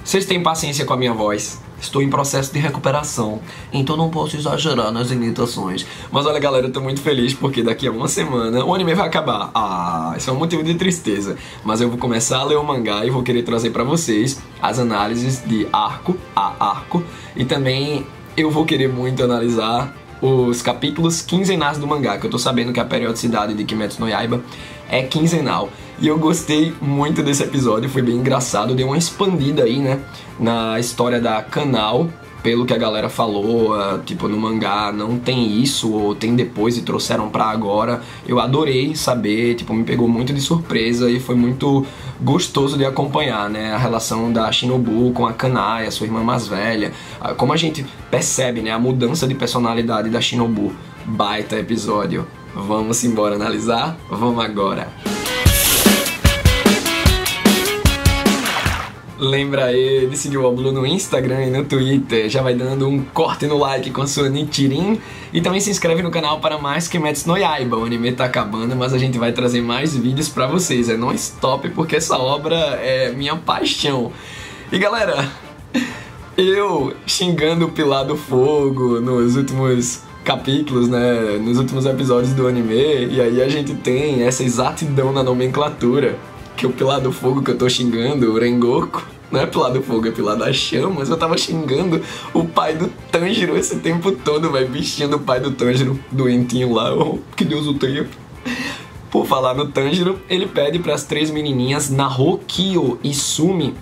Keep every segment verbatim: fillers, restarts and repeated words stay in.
Vocês têm paciência com a minha voz? Estou em processo de recuperação, então não posso exagerar nas imitações. Mas olha galera, eu tô muito feliz porque daqui a uma semana o anime vai acabar. Ah, isso é um motivo de tristeza. Mas eu vou começar a ler o mangá e vou querer trazer pra vocês as análises de arco a arco. E também eu vou querer muito analisar os capítulos quinzenais do mangá, que eu tô sabendo que a periodicidade de Kimetsu no Yaiba é quinzenal. E eu gostei muito desse episódio, foi bem engraçado, deu uma expandida aí, né, na história da Kanao, pelo que a galera falou, uh, tipo, no mangá não tem isso, ou tem depois e trouxeram pra agora. Eu adorei saber, tipo, me pegou muito de surpresa e foi muito gostoso de acompanhar, né, a relação da Shinobu com a Kanai, a sua irmã mais velha, uh, como a gente percebe, né, a mudança de personalidade da Shinobu. Baita episódio. Vamos embora analisar? Vamos agora. Lembra aí de seguir o Oblu no Instagram e no Twitter, já vai dando um corte no like com a sua Nichirin. E também se inscreve no canal para mais Kimetsu no Yaiba. O anime tá acabando, mas a gente vai trazer mais vídeos pra vocês. É non-stop porque essa obra é minha paixão. E galera, eu xingando o Pilar do Fogo nos últimos capítulos, né, nos últimos episódios do anime, e aí a gente tem essa exatidão na nomenclatura. Que o Pilar do Fogo que eu tô xingando, o Rengoku, não é Pilar do Fogo, é Pilar das Chamas. Eu tava xingando o pai do Tanjiro esse tempo todo, velho, bichinho do pai do Tanjiro, doentinho lá, oh, que Deus o tenha. Por falar no Tanjiro, ele pede para as três menininhas Naho, Kyo e Sumi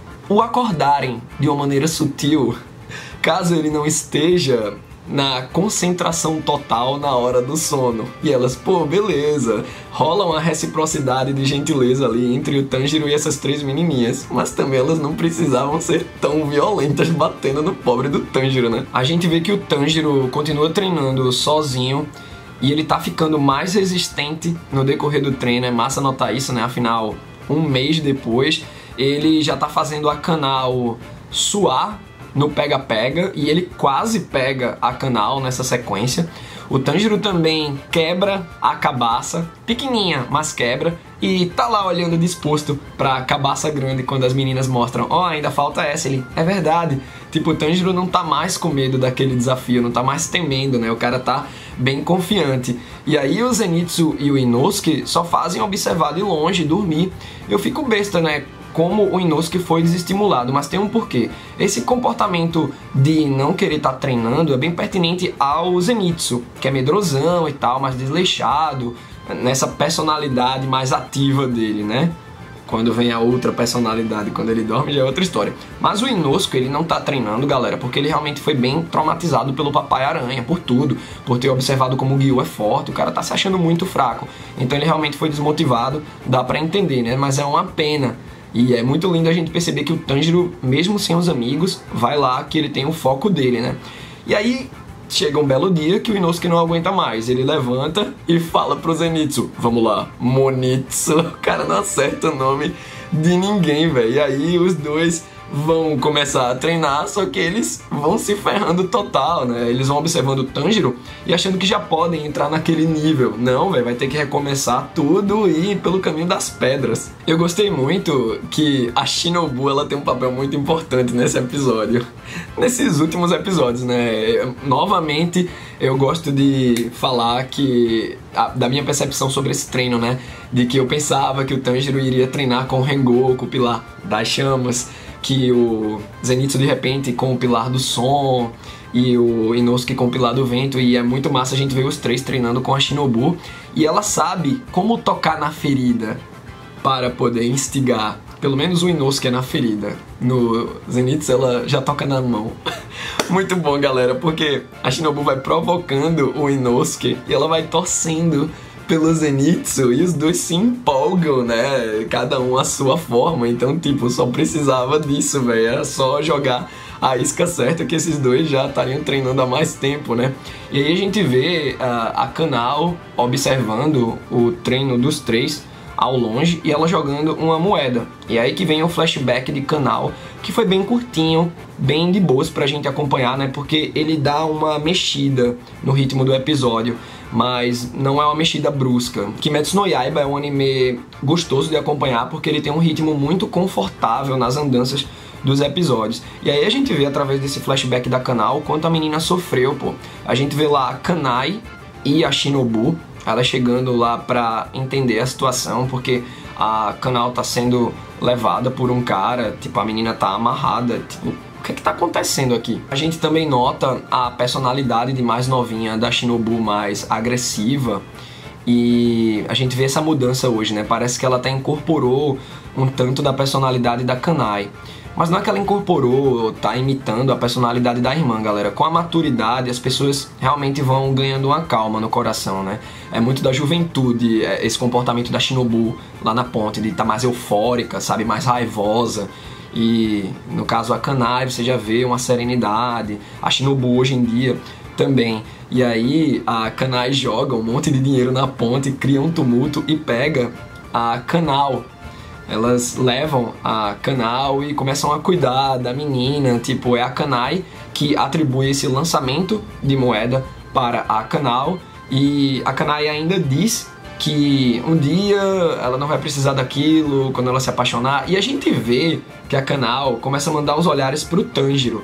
o acordarem de uma maneira sutil, caso ele não esteja na concentração total na hora do sono. E elas, pô, beleza. Rola uma reciprocidade de gentileza ali entre o Tanjiro e essas três menininhas. Mas também elas não precisavam ser tão violentas batendo no pobre do Tanjiro, né? A gente vê que o Tanjiro continua treinando sozinho e ele tá ficando mais resistente no decorrer do treino. É massa notar isso, né? Afinal, um mês depois, ele já tá fazendo a Kanao suar no pega-pega, e ele quase pega a Kanao nessa sequência. O Tanjiro também quebra a cabaça, pequenininha, mas quebra, e tá lá olhando disposto pra cabaça grande quando as meninas mostram, ó, oh, ainda falta essa. Ele, é verdade. Tipo, o Tanjiro não tá mais com medo daquele desafio, não tá mais temendo, né? O cara tá bem confiante. E aí o Zenitsu e o Inosuke só fazem observar de longe e dormir. Eu fico besta, né? Como o Inosuke foi desestimulado, mas tem um porquê. Esse comportamento de não querer estar treinando é bem pertinente ao Zenitsu, que é medrosão e tal, mais desleixado, nessa personalidade mais ativa dele, né? Quando vem a outra personalidade, quando ele dorme, já é outra história. Mas o Inosuke, ele não tá treinando, galera, porque ele realmente foi bem traumatizado pelo Papai Aranha, por tudo, por ter observado como o Gyu é forte, o cara tá se achando muito fraco. Então ele realmente foi desmotivado, dá pra entender, né? Mas é uma pena. E é muito lindo a gente perceber que o Tanjiro, mesmo sem os amigos, vai lá que ele tem o foco dele, né? E aí chega um belo dia que o Inosuke não aguenta mais. Ele levanta e fala pro Zenitsu, vamos lá, Monitsu. O cara não acerta o nome de ninguém, velho. E aí os dois vão começar a treinar, só que eles vão se ferrando total, né? Eles vão observando o Tanjiro e achando que já podem entrar naquele nível. Não, velho, vai ter que recomeçar tudo e ir pelo caminho das pedras. Eu gostei muito que a Shinobu, ela tem um papel muito importante nesse episódio. Nesses últimos episódios, né? Novamente, eu gosto de falar que a, da minha percepção sobre esse treino, né? De que eu pensava que o Tanjiro iria treinar com o Rengoku, o Pilar das Chamas, que o Zenitsu de repente com o Pilar do Som e o Inosuke com o Pilar do Vento, e é muito massa a gente ver os três treinando com a Shinobu, e ela sabe como tocar na ferida para poder instigar, pelo menos o Inosuke é na ferida, no Zenitsu ela já toca na mão. Muito bom, galera, porque a Shinobu vai provocando o Inosuke e ela vai torcendo pelo Zenitsu, e os dois se empolgam, né? Cada um à sua forma. Então, tipo, só precisava disso, velho. Era só jogar a isca certa que esses dois já estariam treinando há mais tempo, né? E aí a gente vê uh, a Kanao observando o treino dos três ao longe e ela jogando uma moeda. E aí que vem o flashback de Kanao, que foi bem curtinho, bem de boas pra gente acompanhar, né? Porque ele dá uma mexida no ritmo do episódio, mas não é uma mexida brusca. Kimetsu no Yaiba é um anime gostoso de acompanhar porque ele tem um ritmo muito confortável nas andanças dos episódios. E aí a gente vê através desse flashback da Kanao quanto a menina sofreu, pô. A gente vê lá a Kanai e a Shinobu, ela chegando lá pra entender a situação, porque a Kanao tá sendo levada por um cara, tipo, a menina tá amarrada, tipo, o que é que tá acontecendo aqui? A gente também nota a personalidade de mais novinha da Shinobu mais agressiva, e a gente vê essa mudança hoje, né? Parece que ela até incorporou um tanto da personalidade da Kanai. Mas não é que ela incorporou, tá imitando a personalidade da irmã, galera. Com a maturidade, as pessoas realmente vão ganhando uma calma no coração, né? É muito da juventude, esse comportamento da Shinobu lá na ponte, de estar tá mais eufórica, sabe? Mais raivosa. E no caso a Kanai, você já vê uma serenidade. A Shinobu hoje em dia também. E aí a Kanai joga um monte de dinheiro na ponte, cria um tumulto e pega a Kanao. Elas levam a Kanao e começam a cuidar da menina. Tipo, é a Kanai que atribui esse lançamento de moeda para a Kanao. E a Kanai ainda diz que um dia ela não vai precisar daquilo quando ela se apaixonar. E a gente vê que a Kanao começa a mandar uns olhares pro Tanjiro.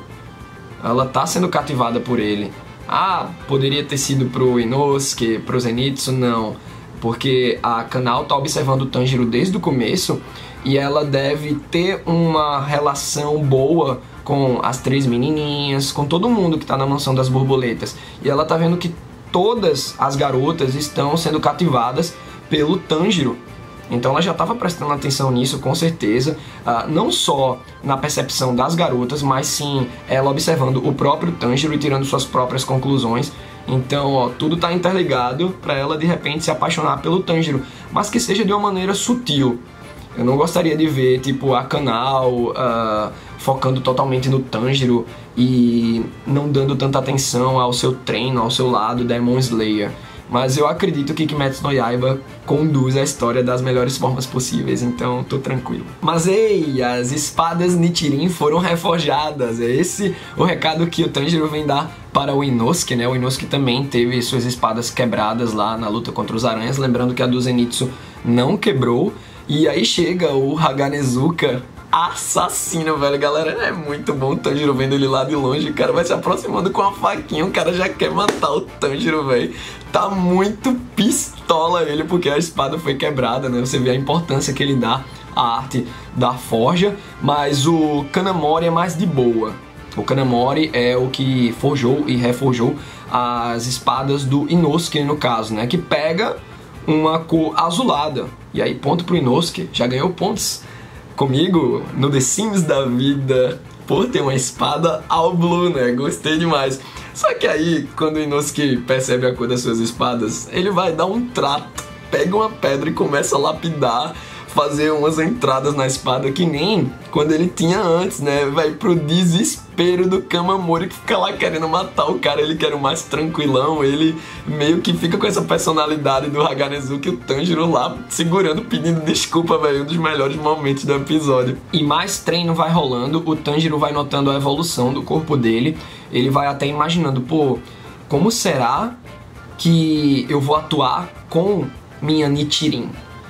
Ela tá sendo cativada por ele. Ah, poderia ter sido pro Inosuke, pro Zenitsu, não. Porque a Kanao tá observando o Tanjiro desde o começo e ela deve ter uma relação boa com as três menininhas, com todo mundo que tá na mansão das borboletas. E ela tá vendo que todas as garotas estão sendo cativadas pelo Tanjiro. Então ela já estava prestando atenção nisso, com certeza, uh, não só na percepção das garotas, mas sim ela observando o próprio Tanjiro e tirando suas próprias conclusões. Então, ó, tudo tá interligado para ela de repente se apaixonar pelo Tanjiro, mas que seja de uma maneira sutil. Eu não gostaria de ver, tipo, a Kanao uh, focando totalmente no Tanjiro e não dando tanta atenção ao seu treino, ao seu lado Demon Slayer. Mas eu acredito que Kimetsu no Yaiba conduz a história das melhores formas possíveis, então tô tranquilo. Mas ei, as espadas Nichirin foram reforjadas. É esse o recado que o Tanjiro vem dar para o Inosuke, né? O Inosuke também teve suas espadas quebradas lá na luta contra os aranhas, lembrando que a do Zenitsu não quebrou. E aí chega o Haganezuka assassino, velho, galera, é muito bom o Tanjiro vendo ele lá de longe, o cara vai se aproximando com a faquinha, o cara já quer matar o Tanjiro, velho, tá muito pistola ele, porque a espada foi quebrada, né, você vê a importância que ele dá à arte da forja, mas o Kanamori é mais de boa. O Kanamori é o que forjou e reforjou as espadas do Inosuke, no caso, né, que pega uma cor azulada, e aí ponto pro Inosuke, já ganhou pontos comigo no The Sims da vida por ter uma espada all blue, né? Gostei demais. Só que aí, quando o Inosuke percebe a cor das suas espadas, ele vai dar um trato, pega uma pedra e começa a lapidar, fazer umas entradas na espada que nem quando ele tinha antes, né? Vai pro desespero do Kamamori, que fica lá querendo matar o cara, ele quer o mais tranquilão, ele meio que fica com essa personalidade do Haganezuki, o Tanjiro lá segurando, pedindo desculpa, velho, um dos melhores momentos do episódio. E mais treino vai rolando, o Tanjiro vai notando a evolução do corpo dele, ele vai até imaginando, pô, como será que eu vou atuar com minha Nichirin?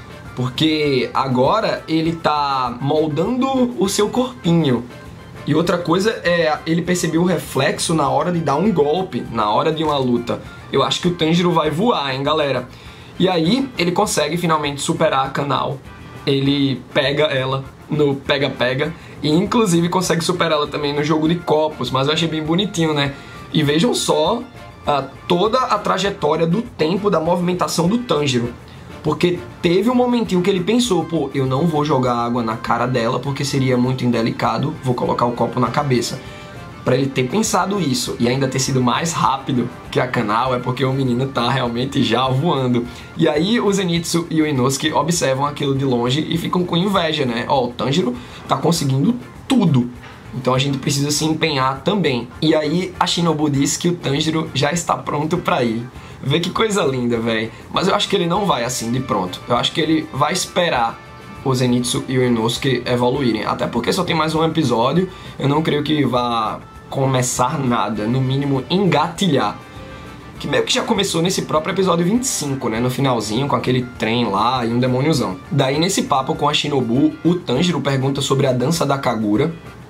Porque agora ele tá moldando o seu corpinho. E outra coisa é ele perceber o reflexo na hora de dar um golpe, na hora de uma luta. Eu acho que o Tanjiro vai voar, hein, galera? E aí ele consegue finalmente superar a Kanao. Ele pega ela no pega-pega e inclusive consegue superar ela também no jogo de copos. Mas eu achei bem bonitinho, né? E vejam só uh, toda a trajetória do tempo da movimentação do Tanjiro. Porque teve um momentinho que ele pensou, pô, eu não vou jogar água na cara dela porque seria muito indelicado, vou colocar o copo na cabeça. Pra ele ter pensado isso e ainda ter sido mais rápido que a Kanao é porque o menino tá realmente já voando. E aí o Zenitsu e o Inosuke observam aquilo de longe e ficam com inveja, né? Ó, o Tanjiro tá conseguindo tudo. Então a gente precisa se empenhar também. E aí a Shinobu diz que o Tanjiro já está pronto pra ir. Vê que coisa linda, velho. Mas eu acho que ele não vai assim de pronto. Eu acho que ele vai esperar o Zenitsu e o Inosuke evoluírem. Até porque só tem mais um episódio. Eu não creio que vá começar nada. No mínimo, engatilhar. Que meio que já começou nesse próprio episódio vinte e cinco, né? No finalzinho, com aquele trem lá e um demôniozão. Daí, nesse papo com a Shinobu, o Tanjiro pergunta sobre a dança da Kagura.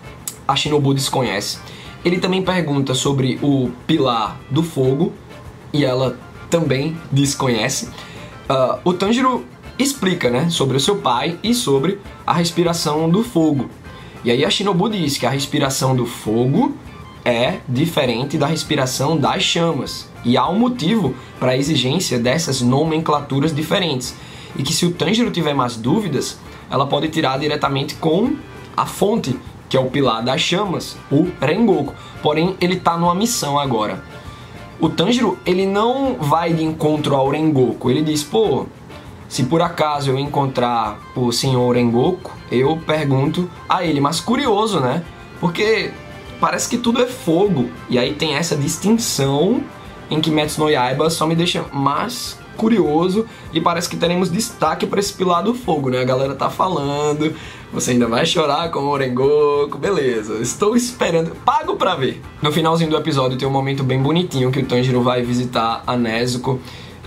a Shinobu desconhece. Ele também pergunta sobre o pilar do fogo e ela também desconhece. Uh, o Tanjiro explica, né, sobre o seu pai e sobre a respiração do fogo. E aí a Shinobu diz que a respiração do fogo é diferente da respiração das chamas. E há um motivo para a exigência dessas nomenclaturas diferentes. E que se o Tanjiro tiver mais dúvidas, ela pode tirar diretamente com a fonte, que é o pilar das chamas, o Rengoku. Porém, ele tá numa missão agora. O Tanjiro, ele não vai de encontro ao Rengoku. Ele diz, pô, se por acaso eu encontrar o senhor Rengoku, eu pergunto a ele. Mas curioso, né? Porque parece que tudo é fogo. E aí tem essa distinção em Kimetsu no Yaiba só me deixa mais curioso. E parece que teremos destaque para esse pilar do fogo, né? A galera tá falando, você ainda vai chorar com o Rengoku, beleza. Estou esperando, pago pra ver. No finalzinho do episódio tem um momento bem bonitinho que o Tanjiro vai visitar a Nezuko.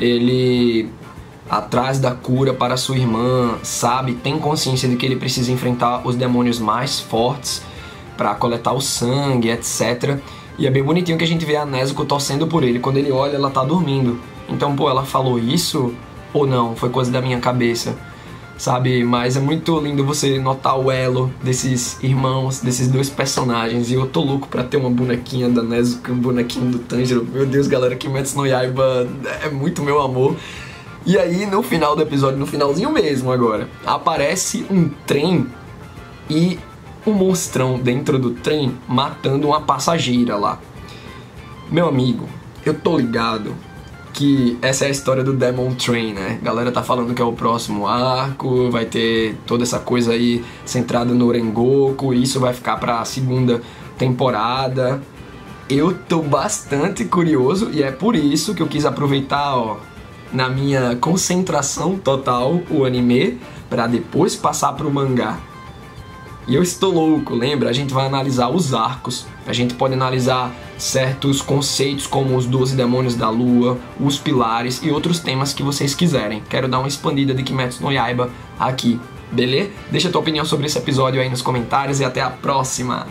Ele, atrás da cura para sua irmã, sabe, tem consciência de que ele precisa enfrentar os demônios mais fortes para coletar o sangue, etcétera. E é bem bonitinho que a gente vê a Nezuko torcendo por ele. Quando ele olha, ela tá dormindo. Então, pô, ela falou isso ou não? Foi coisa da minha cabeça, sabe? Mas é muito lindo você notar o elo desses irmãos, desses dois personagens. E eu tô louco pra ter uma bonequinha da Nezuko, um bonequinho do Tanjiro. Meu Deus, galera, Kimetsu no Yaiba é muito meu amor. E aí, no final do episódio, no finalzinho mesmo agora, aparece um trem e um monstrão dentro do trem matando uma passageira lá. Meu amigo, eu tô ligado que essa é a história do Demon Train, né? A galera tá falando que é o próximo arco, vai ter toda essa coisa aí centrada no Rengoku, e isso vai ficar pra segunda temporada. Eu tô bastante curioso e é por isso que eu quis aproveitar, ó, na minha concentração total o anime, pra depois passar pro mangá. E eu estou louco, lembra? A gente vai analisar os arcos, a gente pode analisar certos conceitos como os doze demônios da lua, os pilares e outros temas que vocês quiserem. Quero dar uma expandida de Kimetsu no Yaiba aqui, beleza? Deixa a tua opinião sobre esse episódio aí nos comentários e até a próxima!